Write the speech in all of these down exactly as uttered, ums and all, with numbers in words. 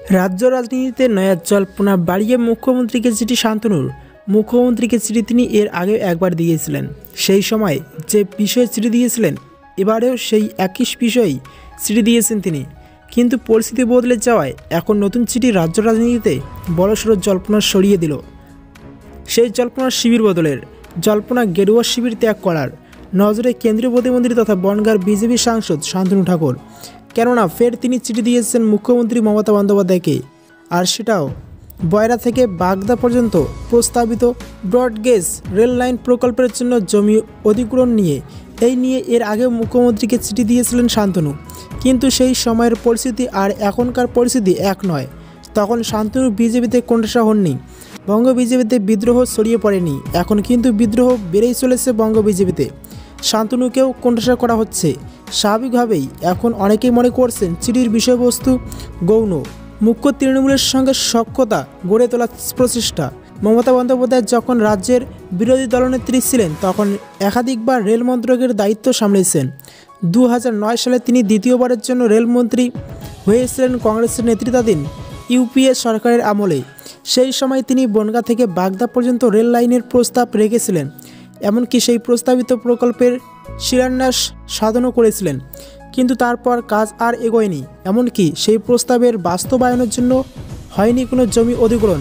রাজ্য রাজনীতিতে নয়া জল্পনা বাড়িয়ে মুখ্যমন্ত্রীকে চিঠি শান্তনুর। মুখ্যমন্ত্রীকে চিঠি তিনি এর আগে একবার দিয়েছিলেন। সেই সময় যে বিষয়ে চিঠি দিয়েছিলেন এবারেও সেই একই বিষয়েই চিঠি দিয়েছেন তিনি। কিন্তু পরিস্থিতি বদলে যাওয়ায় এখন নতুন চিঠি রাজ্য রাজনীতিতে বড়সড় জল্পনা সরিয়ে দিল। সেই জল্পনার শিবির বদলের জল্পনা গেরুয়া শিবির ত্যাগ করার নজরে কেন্দ্রীয় প্রতিমন্ত্রী তথা বনগাঁর বিজেপি সাংসদ শান্তনু ঠাকুর। কেননা ফের তিনি চিঠি দিয়েছেন মুখ্যমন্ত্রী মমতা বন্দ্যোপাধ্যায়কে, আর সেটাও বয়রা থেকে বাগদা পর্যন্ত প্রস্তাবিত ব্রডগেজ রেল লাইন প্রকল্পের জন্য জমি অধিগ্রহণ নিয়ে। এই নিয়ে এর আগে মুখ্যমন্ত্রীকে চিঠি দিয়েছিলেন শান্তনু, কিন্তু সেই সময়ের পরিস্থিতি আর এখনকার পরিস্থিতি এক নয়। তখন শান্তনু বিজেপিতে কোণঠাসা হননি, বঙ্গ বিজেপিতে বিদ্রোহ ছড়িয়ে পড়েনি। এখন কিন্তু বিদ্রোহ বেড়েই চলেছে বঙ্গ বিজেপিতে, শান্তনুকেও কোণঠাসা করা হচ্ছে। স্বাভাবিকভাবেই এখন অনেকেই মনে করছেন চিঠির বিষয়বস্তু গৌণ, মুখ্য তৃণমূলের সঙ্গে সখ্যতা গড়ে তোলার প্রচেষ্টা। মমতা বন্দ্যোপাধ্যায় যখন রাজ্যের বিরোধী দলনেত্রী ছিলেন তখন একাধিকবার রেল মন্ত্রকের দায়িত্ব সামলেছেন। দু হাজার নয় সালে তিনি দ্বিতীয়বারের জন্য রেলমন্ত্রী হয়েছিলেন কংগ্রেসের নেতৃত্বাধীন ইউপিএ সরকারের আমলে। সেই সময় তিনি বনগাঁ থেকে বাগদা পর্যন্ত রেল লাইনের প্রস্তাব রেখেছিলেন, এমনকি সেই প্রস্তাবিত প্রকল্পের শিলান্যাস সাধনও করেছিলেন। কিন্তু তারপর কাজ আর এগোয়নি, এমনকি সেই প্রস্তাবের বাস্তবায়নের জন্য হয়নি কোনো জমি অধিগ্রহণ,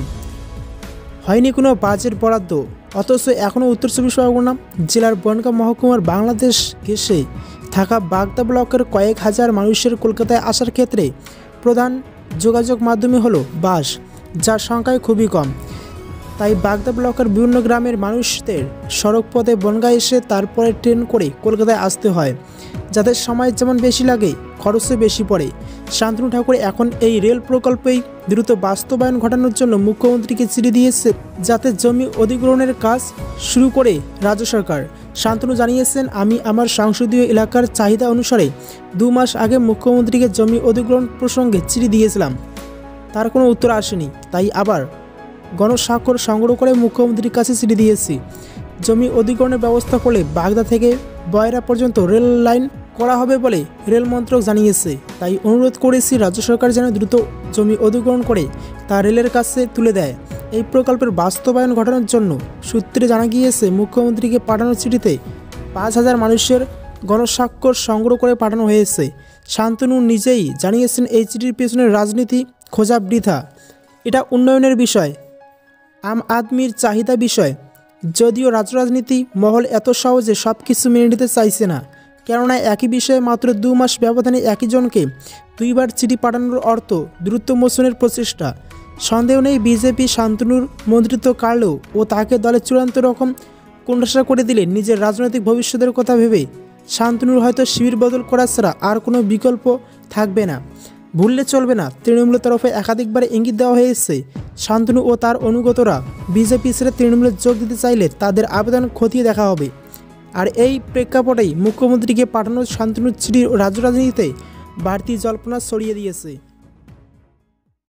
হয়নি কোনো বাজেট বরাদ্দ। অথচ এখনও উত্তর চব্বিশ পরগনা জেলার বনগাঁ মহকুমার বাংলাদেশ ঘেঁষে থাকা বাগদা ব্লকের কয়েক হাজার মানুষের কলকাতায় আসার ক্ষেত্রে প্রধান যোগাযোগ মাধ্যমে হলো বাস, যার সংখ্যায় খুবই কম। তাই বাগদা ব্লকের বিভিন্ন গ্রামের মানুষদের সড়ক পথে বনগাঁ এসে তারপরে ট্রেন করে কলকাতায় আসতে হয়, যাতে সময় যেমন বেশি লাগে খরচও বেশি পড়ে। শান্তনু ঠাকুর এখন এই রেল প্রকল্পেই দ্রুত বাস্তবায়ন ঘটানোর জন্য মুখ্যমন্ত্রীকে চিঠি দিয়েছে, যাতে জমি অধিগ্রহণের কাজ শুরু করে রাজ্য সরকার। শান্তনু জানিয়েছেন, আমি আমার সংসদীয় এলাকার চাহিদা অনুসারে দু মাস আগে মুখ্যমন্ত্রীকে জমি অধিগ্রহণ প্রসঙ্গে চিঠি দিয়েছিলাম, তার কোনো উত্তর আসেনি। তাই আবার গণস্বাক্ষর সংগ্রহ করে মুখ্যমন্ত্রীর কাছে চিঠি দিয়েছি। জমি অধিগ্রহণের ব্যবস্থা করলে বাগদা থেকে বয়রা পর্যন্ত রেল লাইন করা হবে বলে রেল মন্ত্রক জানিয়েছে। তাই অনুরোধ করেছি রাজ্য সরকার যেন দ্রুত জমি অধিগ্রহণ করে তা রেলের কাছে তুলে দেয়। এই প্রকল্পের বাস্তবায়ন ঘটানোর জন্য সূত্রে জানা গিয়েছে, মুখ্যমন্ত্রীকে পাঠানো চিঠিতে পাঁচ হাজার মানুষের গণস্বাক্ষর সংগ্রহ করে পাঠানো হয়েছে। শান্তনু নিজেই জানিয়েছেন, এই চিঠির পেছনে রাজনীতি খোঁজা বৃথা, এটা উন্নয়নের বিষয়, আম আদমির চাহিদা বিষয়। যদিও রাজ্য রাজনীতি মহল এত সহজে সব কিছু মেনে নিতে চাইছে না, কেননা একই বিষয়ে মাত্র দু মাস ব্যবধানে একই জনকে দুইবার চিঠি পাঠানোর অর্থ দ্রুত মোচনের প্রচেষ্টা। সন্দেহ নেই, বিজেপি শান্তনুর মন্ত্রিত্ব কাটলেও ও তাকে দলে চূড়ান্ত রকম কোণঠাসা করে দিলে নিজের রাজনৈতিক ভবিষ্যতের কথা ভেবে শান্তনুর হয়তো শিবির বদল করা ছাড়া আর কোনো বিকল্প থাকবে না। ভুললে চলবে না, তৃণমূলের তরফে একাধিকবার ইঙ্গিত দেওয়া হয়েছে, শান্তনু ও তার অনুগতরা বিজেপি ছেড়ে তৃণমূলে যোগ দিতে চাইলে তাদের আবেদন খতিয়ে দেখা হবে। আর এই প্রেক্ষাপটেই মুখ্যমন্ত্রীকে পাঠানো শান্তনুর চিঠি রাজ্য রাজনীতিতে বাড়তি জল্পনা ছড়িয়ে দিয়েছে।